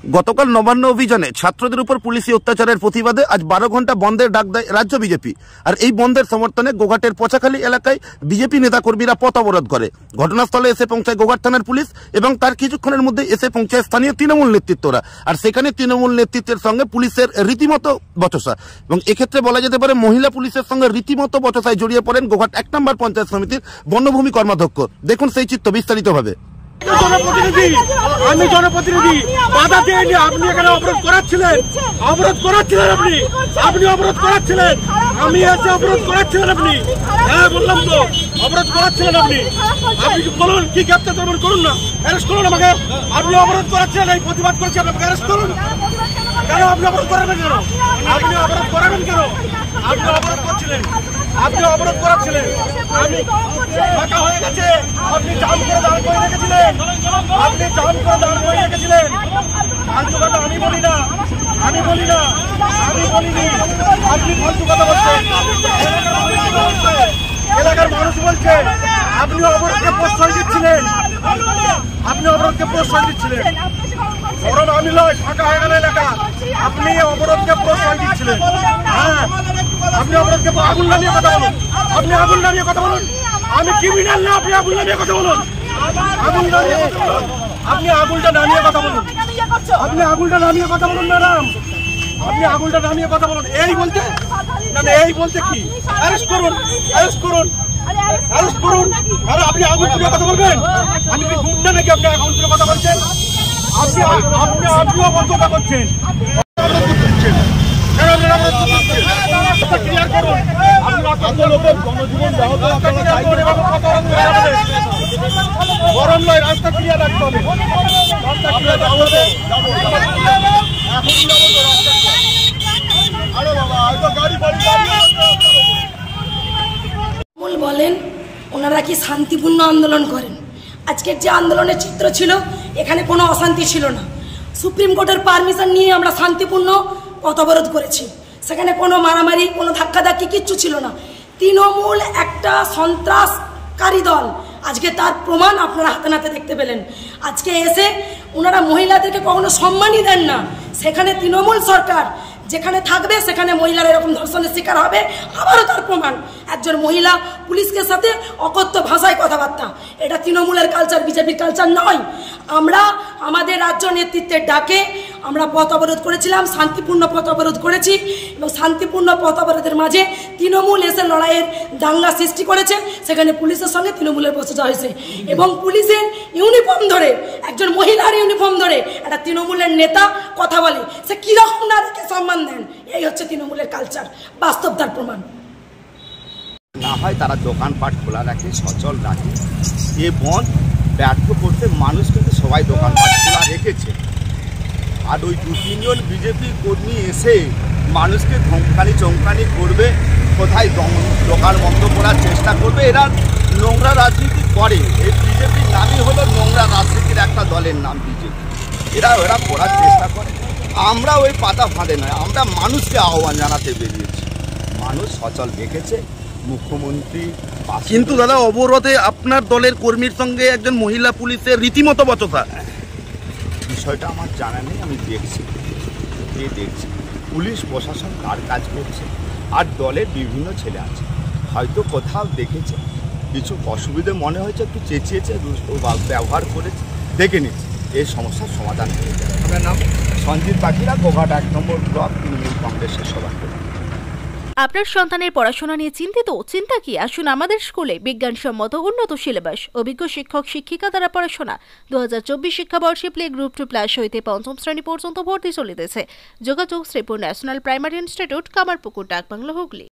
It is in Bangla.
গতকাল নবান্ন অভিযানে ছাত্রদের উপর পুলিশি অত্যাচারের প্রতিবাদে আজ 12 ঘন্টা বন্ধের ডাক দেয় রাজ্য বিজেপি। আর এই বন্ধের সমর্থনে গোঘাটের পচাখালী এলাকায় বিজেপি নেতাকর্মীরা পথ অবরোধ করে। ঘটনাস্থলে এসে পৌঁছায় গোঘাট থানার পুলিশ এবং তার কিছুক্ষণের মধ্যে এসে পৌঁছায় স্থানীয় তৃণমূল নেতৃত্বরা। আর সেখানে তৃণমূল নেতৃত্বের সঙ্গে পুলিশের রীতিমতো বচসা, এবং এক্ষেত্রে বলা যেতে পারে মহিলা পুলিশের সঙ্গে রীতিমতো বচসায় জড়িয়ে পড়েন গোঘাট 1 নম্বর পঞ্চায়েত সমিতির বনভূমি কর্মাধ্যক্ষ। দেখুন সেই চিত্র বিস্তারিতভাবে। আমি জনপ্রতিনিধি, বাধা দেয়নি। আপনি এখানে অবরোধ করাচ্ছিলেন, আপনি অবরোধ করাচ্ছিলেন। আমি এসে অবরোধ করাচ্ছিলেন আপনি। হ্যাঁ বললাম তো, অবরোধ করাচ্ছিলেন আপনি। আপনি বলুন কি গ্রেপ্তার করবেন, করুন না, অ্যারেস্ট করুন আমাকে। আপনি অবরোধ করাচ্ছিলেন, এই প্রতিবাদ করছি, আপনাকে অ্যারেস্ট করুন। কেন আপনি অবরোধ করাবেন কেন? আপনি অবরোধ করাবেন কেন? আপনি অবরোধ করছিলেন, আপনি অবরোধ করাচ্ছিলেন। আমি ফাঁকা হয়ে গেছে, আপনি জাম করে দাঁড় করে রেখেছিলেন, আপনি জাম করে দাঁড় করে রেখেছিলেন। ফালতু কথা আমি বলি না, আমি বলিনি। আপনি ফালতু কথা বলছেন, এলাকার মানুষ বলছে। আপনি অবরোধকে প্রশ্রয় দিচ্ছিলেন, বরং আমি নয়, ফাঁকা হয়ে গেল এলাকা। আপনি অবরোধকে প্রশ্রয় দিচ্ছিলেন। হ্যাঁ, আপনি অবরোধকে আগুন নামিয়ে কথা বলুন, আপনি আগুন নামিয়ে কথা বলুন। আমি ক্রিমিনাল না, আপনি আগুন নামিয়ে কথা বলুন, আপনি আগুনটা নামিয়ে কথা বলুন, আপনি আগুনটা নামিয়ে কথা বলুন ম্যাডাম, আপনি আগুনটা নামিয়ে কথা বলুন। এই বলতে কি? অ্যারেস্ট করুন, অ্যারেস্ট করুন। আরে আপনি আগুন তুলে কথা বলবেন? আমি কি গুন্ডা নাকি আপনি আগুন তুলে কথা বলছেন? আপনিও বন্ধতা করছেন। ক্লিয়ার করুন, গরম নয়, রাস্তা ক্লিয়ার রাখতে হবে। বলেন ওনারা কি শান্তিপূর্ণ আন্দোলন করেন? আজকের যে আন্দোলনের চিত্র ছিল, এখানে কোনো অশান্তি ছিল না। সুপ্রিম কোর্টের পারমিশন নিয়ে আমরা শান্তিপূর্ণ পথ অবরোধ করেছি। সেখানে কোনো মারামারি, কোনো ধাক্কাধাক্কি কিচ্ছু ছিল না। তৃণমূল একটা সন্ত্রাসকারী দল, আজকে তার প্রমাণ আপনারা হাতে নাতে দেখতে পেলেন। আজকে এসে ওনারা মহিলাদেরকে কখনো সম্মানই দেন না। সেখানে তৃণমূল সরকার যেখানে থাকবে, সেখানে মহিলারা এরকম ধর্ষণের শিকার হবে। আবারও তার প্রমাণ, একজন মহিলা পুলিশের সাথে অকথ্য ভাষায় কথাবার্তা। এটা তৃণমূলের কালচার, বিজেপির কালচার নয়। আমরা আমাদের রাজ্য নেতৃত্বের ডাকে আমরা পথ অবরোধ করেছিলাম, শান্তিপূর্ণ পথ অবরোধ করেছি, এবং শান্তিপূর্ণ পথ অবরোধের মাঝে তৃণমূল এসে লড়াইয়ের দাঙ্গা সৃষ্টি করেছে। সেখানে পুলিশের সঙ্গে তৃণমূলের বসে হয়েছে, এবং পুলিশের ইউনিফর্ম ধরে, একজন মহিলার ইউনিফর্ম ধরে একটা তৃণমূলের নেতা কথা বলে, সে কিরকম নারীকে সম্মান দেন। এই হচ্ছে তৃণমূলের কালচার, বাস্তব তার প্রমাণ। না হয় তারা দোকানপাট খোলা রাখে, সচল রাখে। এ বন্ধ ব্যর্থ করতে মানুষ কিন্তু সবাই দোকানপাট খোলা রেখেছে। আর ওই 2-3 জন বিজেপি কর্মী এসে মানুষকে ধমকানি চমকানি করবে, কোথায় দোকান বন্ধ করার চেষ্টা করবে। এরা নোংরা রাজনীতি করে। এই বিজেপির নামই হলো নোংরা রাজনীতির একটা দলের নাম বিজেপি। এরা করার চেষ্টা করে। আমরা ওই পাতা ফাঁদে নয়, আমরা মানুষকে আহ্বান জানাতে বেরিয়েছি। মানুষ সচল দেখেছে মুখ্যমন্ত্রী। কিন্তু দাদা, অবরোধে আপনার দলের কর্মীর সঙ্গে একজন মহিলা পুলিশের রীতিমতো বচসা। বিষয়টা আমার জানা নেই, আমি দেখছি পুলিশ প্রশাসন তার কাজ করছে, আর দলের বিভিন্ন ছেলে আছে, হয়তো কোথাও দেখেছে কিছু অসুবিধে মনে হয়েছে, একটু চেঁচিয়েছে, ব্যবহার করেছে, দেখে নিচ্ছে। এই সমস্যার সমাধান হয়ে যাবে। আপনার নাম? সঞ্জিত পাখিরা, গোঘাট 1 নম্বর ব্লক তৃণমূল কংগ্রেসের সভাপতি। আপনার সন্তানের পড়াশোনা নিয়ে চিন্তা কি? আসুন আমাদের স্কুলে। বিজ্ঞানসম্মত উন্নত সিলেবাস, অভিজ্ঞ শিক্ষক শিক্ষিকা দ্বারা পড়াশোনা। 2024 শিক্ষাবর্ষে প্লে গ্রুপ 2+ হইতে 5ম শ্রেণী পর্যন্ত ভর্তি চলিতেছে। যোগাযোগ Sripur national primary institute, Kamarpukur, Dakbungalow, Hooghly.